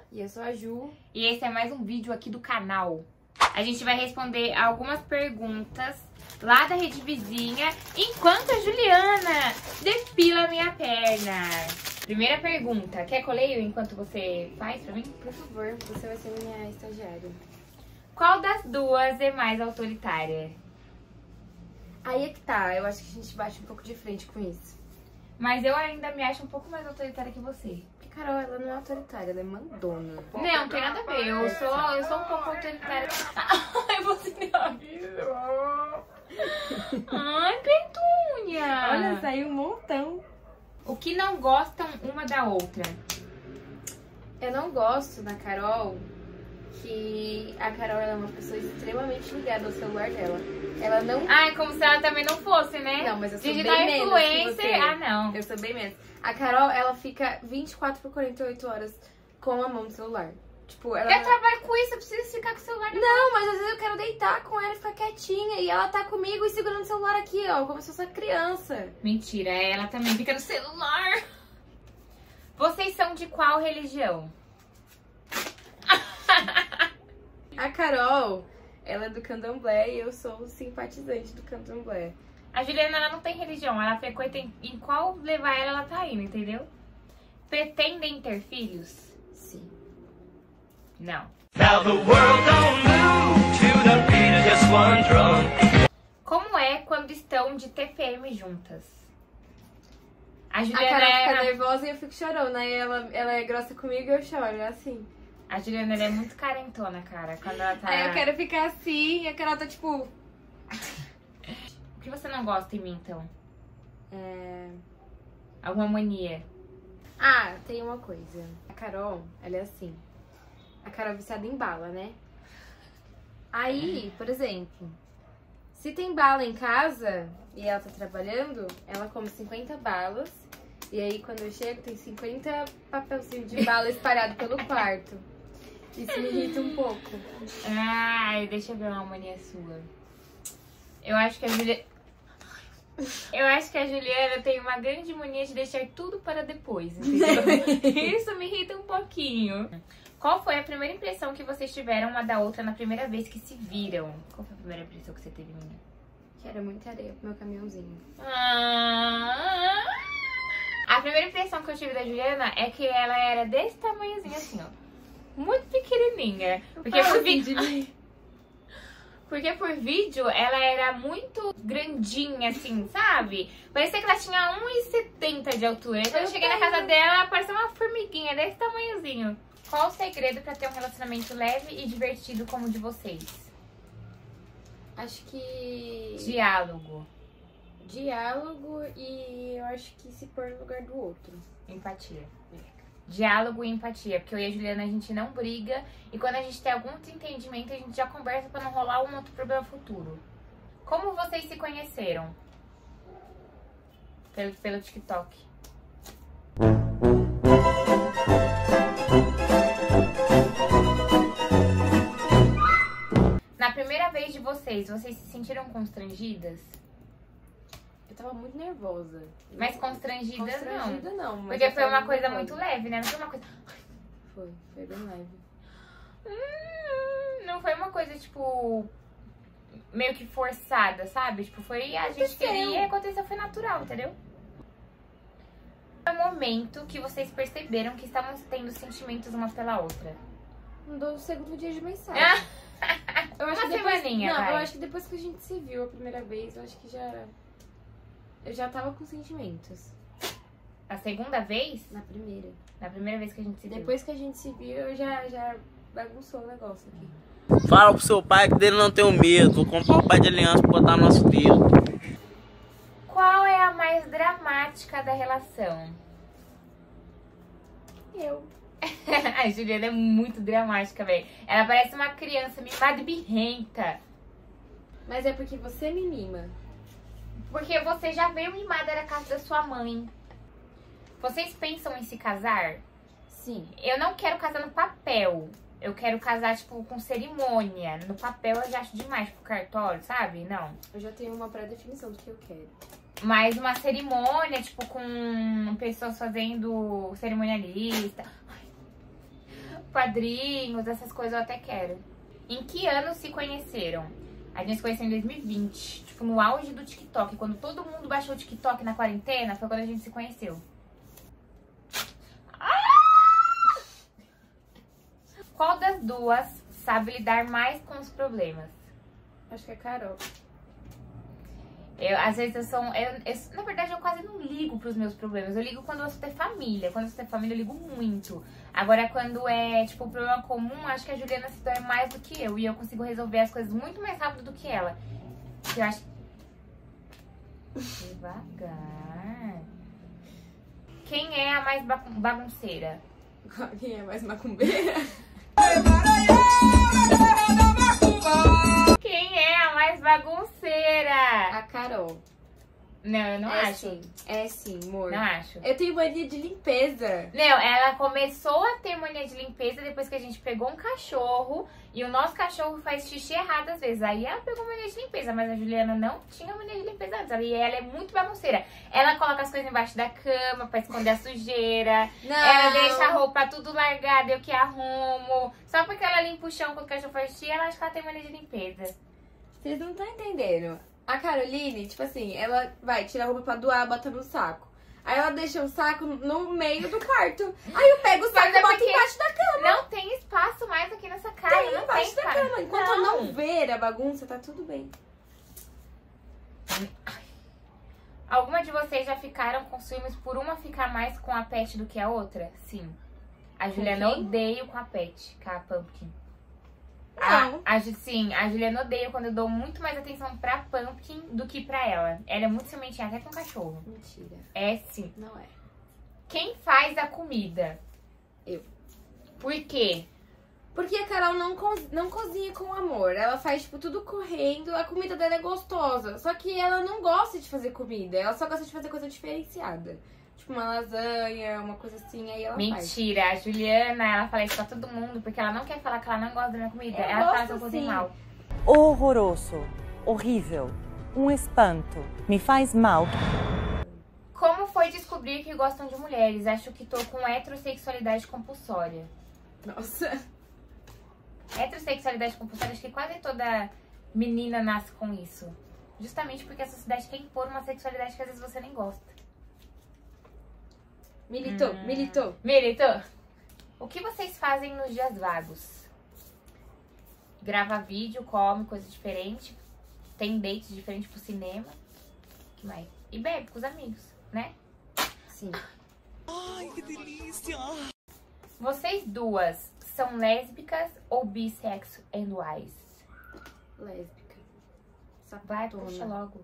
E eu sou a Ju. E esse é mais um vídeo aqui do canal. A gente vai responder algumas perguntas lá da rede vizinha, enquanto a Juliana depila a minha perna. Primeira pergunta, quer coleio enquanto você faz pra mim? Por favor, você vai ser minha estagiária. Qual das duas é mais autoritária? Aí é que tá, eu acho que a gente bate um pouco de frente com isso. Mas eu ainda me acho um pouco mais autoritária que você. Porque Carol, ela não é autoritária, ela é mandona. Não tem nada a ver, eu sou um pouco autoritária. Ai, você me avisou. Ai, Petunia. Olha, saiu um montão. O que não gostam uma da outra? Eu não gosto da Carol, que a Carol ela é uma pessoa extremamente ligada ao celular dela. Ela não... Ai, como se ela também não fosse, né? Não, mas eu sou digital bem menos influencer. que você. Ah, não. Eu sou bem menos. A Carol, ela fica 24 por 48 horas com a mão no celular. Tipo, ela... Eu trabalho com isso, eu preciso ficar com o celular. Não, mas às vezes eu quero deitar com ela e ficar quietinha. E ela tá comigo e segurando o celular aqui, ó, como se fosse uma criança. Mentira, ela também fica no celular. Vocês são de qual religião? A Carol, ela é do candomblé e eu sou simpatizante do candomblé. A Juliana, ela não tem religião, ela frequenta em qual levar ela tá indo, entendeu? Pretendem ter filhos? Sim. Não. Now the world don't move to the beat of just one drum. Como é quando estão de TPM juntas? A A Juliana, Carol fica nervosa e eu fico chorando. Aí ela é grossa comigo e eu choro, é assim. a Juliana ela é muito carentona, cara. Quando ela tá... Aí eu quero ficar assim e a Carol tá tipo... O que você não gosta em mim, então? É... Alguma mania? Ah, tem uma coisa. A Carol, ela é assim. A Carol é viciada em bala, né? Aí, por exemplo, se tem bala em casa e ela tá trabalhando, ela come 50 balas. E aí, quando eu chego, tem 50 papelzinhos de bala espalhado pelo quarto. Isso me irrita um pouco. Ai, deixa eu ver uma mania sua. Eu acho que a Juliana... Eu acho que a Juliana tem uma grande mania de deixar tudo para depois, entendeu? Isso me irrita um pouquinho. Qual foi a primeira impressão que vocês tiveram uma da outra na primeira vez que se viram? Qual foi a primeira impressão que você teve, minha? Que era muita areia pro meu caminhãozinho. A primeira impressão que eu tive da Juliana é que ela era desse tamanhozinho assim, ó. Muito pequenininha. Porque por vídeo ela era muito grandinha, assim, sabe? Parecia que ela tinha 1,70 de altura. Quando eu cheguei na casa dela, ela parecia uma formiguinha desse tamanhozinho. Qual o segredo pra ter um relacionamento leve e divertido como o de vocês? Acho que... Diálogo. Diálogo e eu acho que se pôr no lugar do outro. Empatia. Diálogo e empatia, porque eu e a Juliana a gente não briga e quando a gente tem algum desentendimento a gente já conversa pra não rolar um outro problema futuro. Como vocês se conheceram? Pelo TikTok. Na primeira vez de vocês se sentiram constrangidas? Eu tava muito nervosa. Mas constrangida não. Constrangida não, mas Porque eu foi tava uma coisa nervosa. muito leve, né? Não foi uma coisa... Foi bem leve. Não foi uma coisa, tipo, meio que forçada, sabe? Tipo, foi a gente queria e aconteceu, foi natural, entendeu? Foi o momento que vocês perceberam que estavam tendo sentimentos uma pela outra. No segundo dia de mensagem. Eu acho Uma que depois, semaninha, não, vai. eu acho que depois que a gente se viu a primeira vez, eu acho que eu já tava com sentimentos. A segunda vez? Na primeira. Na primeira vez que a gente se viu. Depois que a gente se viu, eu já bagunçou o negócio aqui. Fala pro seu pai que dele não tem medo. Vou comprar o pai de aliança pra botar no nosso dedo. Qual é a mais dramática da relação? Eu. A Juliana é muito dramática, velho. Ela parece uma criança mimada e birrenta. Mas é porque você me mima. Porque você já veio mimada da casa da sua mãe. Vocês pensam em se casar? Sim. Eu não quero casar no papel. Eu quero casar, tipo, com cerimônia. No papel eu já acho demais, tipo, cartório, sabe? Não. Eu já tenho uma pré-definição do que eu quero. Mas uma cerimônia, tipo, com pessoas fazendo cerimonialista. padrinhos, essas coisas eu até quero. Em que ano se conheceram? A gente se conheceu em 2020, tipo, no auge do TikTok. Quando todo mundo baixou o TikTok na quarentena, foi quando a gente se conheceu. Qual das duas sabe lidar mais com os problemas? Acho que é Carol. Às vezes eu sou... na verdade, eu quase não ligo pros meus problemas. Eu ligo quando eu sou ter família. Quando eu sou ter família, eu ligo muito. Agora, quando é, tipo, um problema comum, acho que a Juliana se dói mais do que eu. E eu consigo resolver as coisas muito mais rápido do que ela. Eu acho... Devagar. Quem é a mais bagunceira? Quem é mais macumbeira? Quem é a mais bagunceira? A Carol. Não, eu não acho. Sim. É sim, amor. Não acho. Eu tenho mania de limpeza. Não, ela começou a ter mania de limpeza depois que a gente pegou um cachorro e o nosso cachorro faz xixi errado às vezes. Aí ela pegou mania de limpeza, mas a Juliana não tinha mania de limpeza antes. E ela é muito bagunceira. Ela coloca as coisas embaixo da cama pra esconder a sujeira. Não. Ela deixa a roupa tudo largada, eu que arrumo. Só porque ela limpa o chão quando o cachorro faz xixi, ela acha que ela tem mania de limpeza. Vocês não estão entendendo. A Caroline, tipo assim, ela vai tirar a roupa pra doar, bota no saco. Aí ela deixa o saco no meio do quarto. Aí eu pego o saco e boto embaixo da cama. Não tem espaço mais aqui nessa casa. Tem não embaixo da espaço. cama. Enquanto eu não ver a bagunça, tá tudo bem. Alguma de vocês já ficaram com ciúmes por uma ficar mais com a pet do que a outra? Sim. A Juliana quem? odeia com a pet, com a Pumpkin. Não. Sim, a Juliana odeia quando eu dou muito mais atenção pra Pumpkin do que pra ela. Ela é muito ciumentinha, até com cachorro. Mentira. É sim. Não é. Quem faz a comida? Eu. Por quê? Porque a Carol não cozinha com amor. Ela faz, tipo, tudo correndo. A comida dela é gostosa. Só que ela não gosta de fazer comida. Ela só gosta de fazer coisa diferenciada. Tipo, uma lasanha, uma coisa assim. Aí ela faz. Mentira, a Juliana, ela fala isso pra todo mundo, porque ela não quer falar que ela não gosta da minha comida. Eu Ela fala que gosto, eu cozinho sim. mal. Horroroso, horrível, um espanto, me faz mal. Como foi descobrir que gostam de mulheres? Acho que tô com heterossexualidade compulsória. Nossa. Heterossexualidade compulsória, acho que quase toda menina nasce com isso. Justamente porque a sociedade quer impor uma sexualidade que às vezes você nem gosta. Militou. Militou? O que vocês fazem nos dias vagos? Grava vídeo, come coisa diferente, tem dates diferentes pro cinema. Que mais? E bebe com os amigos, né? Sim. Ai, que delícia! Vocês duas são lésbicas ou bissexo and wise? Lésbica. Vai, Sapatona. puxa logo.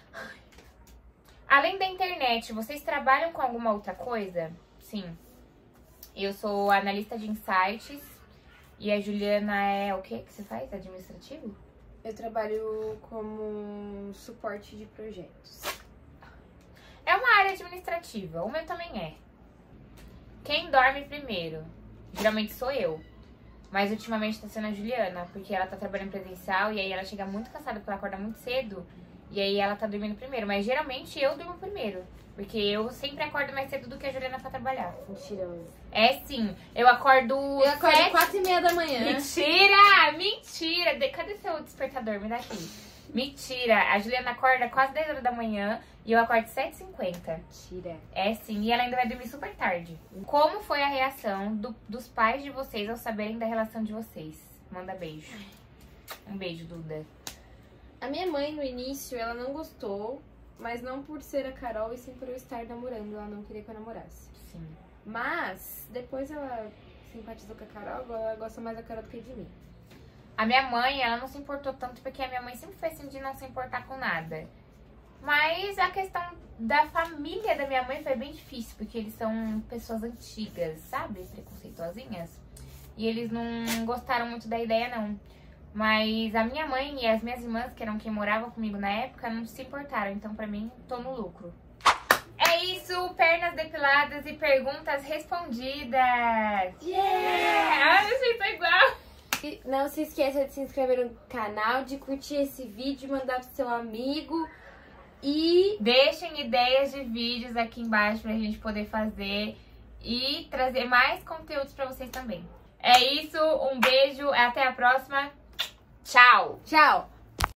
Além da internet, vocês trabalham com alguma outra coisa? Sim. Eu sou analista de insights e a Juliana é o que você faz? Administrativo? Eu trabalho como suporte de projetos. É uma área administrativa, o meu também é. Quem dorme primeiro? Geralmente sou eu. Mas ultimamente tá sendo a Juliana, porque ela tá trabalhando presencial e aí ela chega muito cansada porque ela acorda muito cedo. E aí ela tá dormindo primeiro. Mas geralmente eu durmo primeiro. Porque eu sempre acordo mais cedo do que a Juliana pra trabalhar. Mentiroso. É sim. Eu acordo... Eu acordo 4h30 da manhã. Mentira! Mentira! Cadê seu despertador? Me dá aqui. Mentira! A Juliana acorda quase 10 horas da manhã e eu acordo 7h50. Mentira. É sim. E ela ainda vai dormir super tarde. Como foi a reação dos pais de vocês ao saberem da relação de vocês? Manda beijo. Um beijo, Duda. A minha mãe, no início, ela não gostou, mas não por ser a Carol e sim por eu estar namorando. Ela não queria que eu namorasse. Sim. Mas, depois ela simpatizou com a Carol, agora ela gosta mais da Carol do que de mim. A minha mãe, ela não se importou tanto porque a minha mãe sempre foi assim de não se importar com nada. Mas a questão da família da minha mãe foi bem difícil, porque eles são pessoas antigas, sabe? Preconceituosinhas. E eles não gostaram muito da ideia, não. Mas a minha mãe e as minhas irmãs, que eram quem morava comigo na época, não se importaram. Então, pra mim, tô no lucro. É isso, pernas depiladas e perguntas respondidas. Yeah! Ah, vocês são igual. E não se esqueça de se inscrever no canal, de curtir esse vídeo, mandar pro seu amigo e... Deixem ideias de vídeos aqui embaixo pra gente poder fazer e trazer mais conteúdos pra vocês também. É isso, um beijo, até a próxima. Tchau! Tchau!